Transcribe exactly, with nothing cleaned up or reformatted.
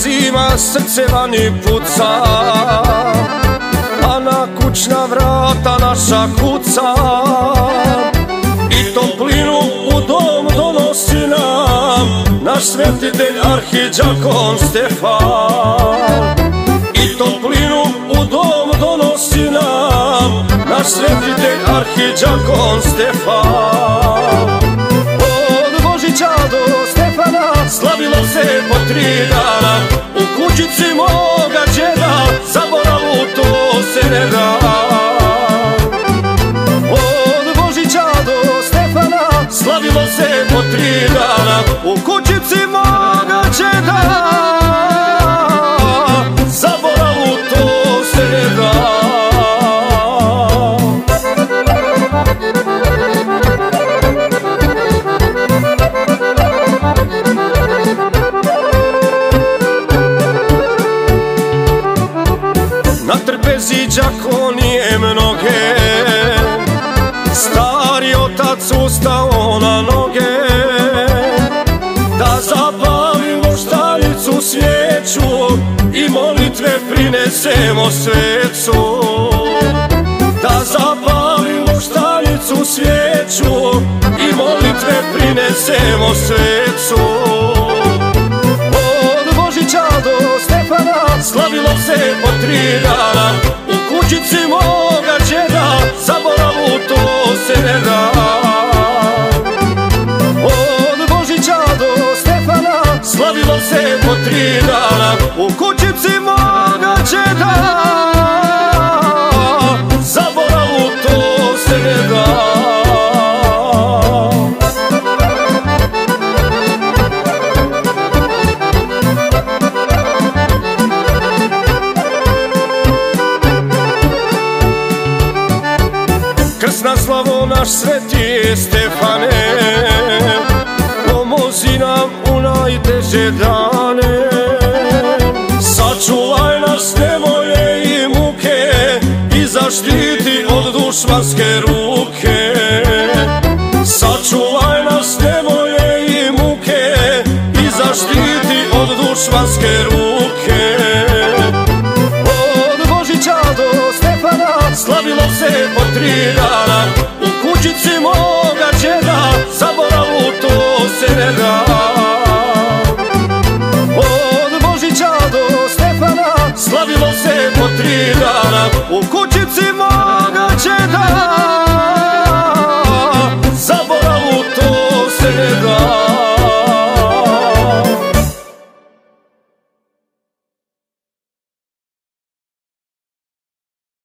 zima, srce vani puca, a na kućna vrata naša kuca. I toplinu u dom donosi nam naš svetitelj arhidžakon Stefan. I toplinu u dom donosi nam naš svetitelj arhidžakon Stefan. Od Božića do Stefana slavilo se po tri dana, u kućici moga džeda zaboravu to se ne da. Od Božića do Stefana slavilo se po tri dana, u kućici moga džeda zaboravu to se ne da. Na trpezi đakonije mnoge, stari otac ustao na noge, da zapalimo štalicu svijeću i molitve prinesemo svecu. Da zapalimo štalicu svijeću i molitve prinesemo svecu. Od Božića do Stefana slavilo se po tri dana, u kućici moga džeda zaboravu to se ne da. Od Božića do Stefana slavilo se po tri dana, u kućici moga džeda zaboravu to se ne da. Krsna slavo naš sveti Stefane, pomozi nam u najteže dane. Sačuvaj nas nevolje i muke i zaštiti od dušmanske ruke. Sačuvaj nas nevolje i muke i zaštiti od dušmanske ruke. Od Božića do Stefana slavilo se po tri dana, u kućici moga džeda zaboravu to se ne da. Od Božića do Stefana slavilo se po tri dana, u kućici moga džeda